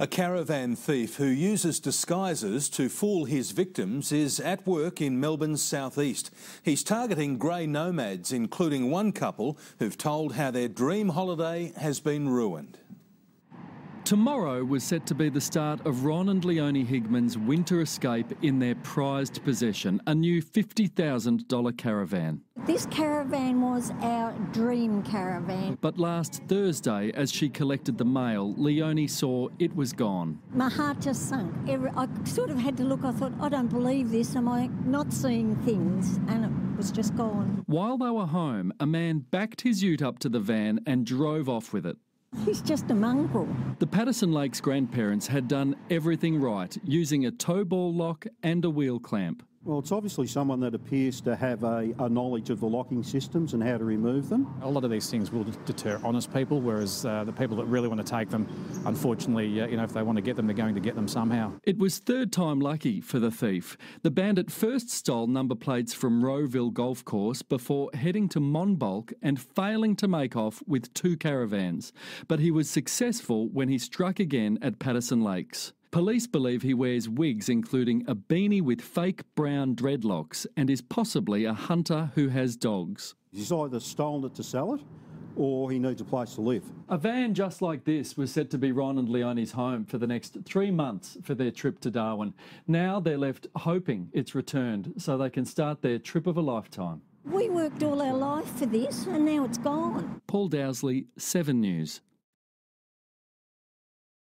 A caravan thief who uses disguises to fool his victims is at work in Melbourne's southeast. He's targeting grey nomads, including one couple who've told how their dream holiday has been ruined. Tomorrow was set to be the start of Ron and Leonie Higman's winter escape in their prized possession, a new $50,000 caravan. This caravan was our dream caravan. But last Thursday, as she collected the mail, Leonie saw it was gone. My heart just sunk. I sort of had to look, I thought, I don't believe this, am I not seeing things? And it was just gone. While they were home, a man backed his ute up to the van and drove off with it. He's just a mongrel. The Patterson Lakes grandparents had done everything right, using a tow ball lock and a wheel clamp. Well, it's obviously someone that appears to have a knowledge of the locking systems and how to remove them. A lot of these things will deter honest people, whereas the people that really want to take them, unfortunately, if they want to get them, they're going to get them somehow. It was third time lucky for the thief. The bandit first stole number plates from Rowville Golf Course before heading to Monbulk and failing to make off with 2 caravans. But he was successful when he struck again at Patterson Lakes. Police believe he wears wigs including a beanie with fake brown dreadlocks and is possibly a hunter who has dogs. He's either stolen it to sell it or he needs a place to live. A van just like this was set to be Ron and Leonie's home for the next 3 months for their trip to Darwin. Now they're left hoping it's returned so they can start their trip of a lifetime. We worked all our life for this and now it's gone. Paul Dowsley, 7 News.